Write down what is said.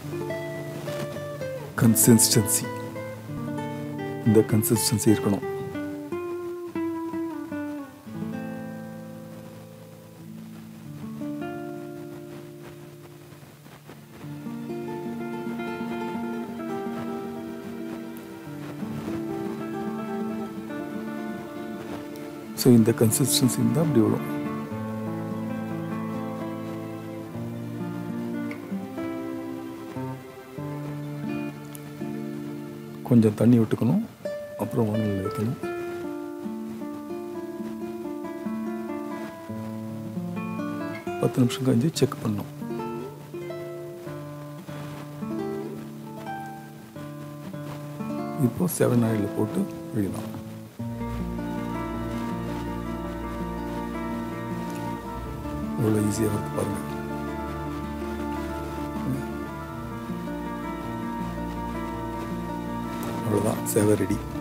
Consistency, இந்த consistency இருக்கணும். So இந்த கன்சிஸ்டன்சி இருந்தால் அப்படி வரும். கொஞ்சம் தண்ணி விட்டுக்கணும், அப்புறம் வானலில் வைக்கணும். பத்து நிமிஷம் கழிஞ்சு செக் பண்ணணும். இப்போ 7 ஆயிலில் போட்டு விடலாம். எவ்வளோ ஈஸியாக இருக்கு பாருங்கள். அவ்வளோதான், சேவை ரெடி.